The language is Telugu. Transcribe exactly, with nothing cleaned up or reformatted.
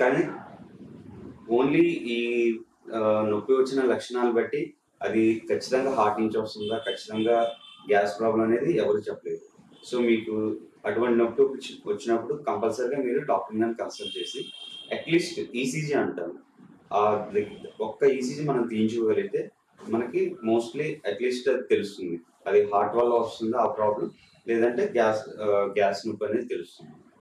కానీ ఓన్లీ ఈ నొప్పి వచ్చిన లక్షణాలు బట్టి అది ఖచ్చితంగా హార్ట్ నుంచి వస్తుందా, ఖచ్చితంగా గ్యాస్ ప్రాబ్లం అనేది ఎవరు చెప్పలేదు. సో మీకు అటువంటి నొప్పి వచ్చినప్పుడు కంపల్సరీగా మీరు డాక్టర్ గారిని కన్సల్ట్ చేసి అట్లీస్ట్ ఈసీజీ అంటారు, ఆ ఒక్క ఈసీజీ మనం తీయించుకోగలిగితే మనకి మోస్ట్లీ అట్లీస్ట్ అది తెలుస్తుంది, అది హార్ట్ వల్ల వస్తుందా ఆ ప్రాబ్లం, లేదంటే గ్యాస్ గ్యాస్ నొప్పి అనేది తెలుస్తుంది.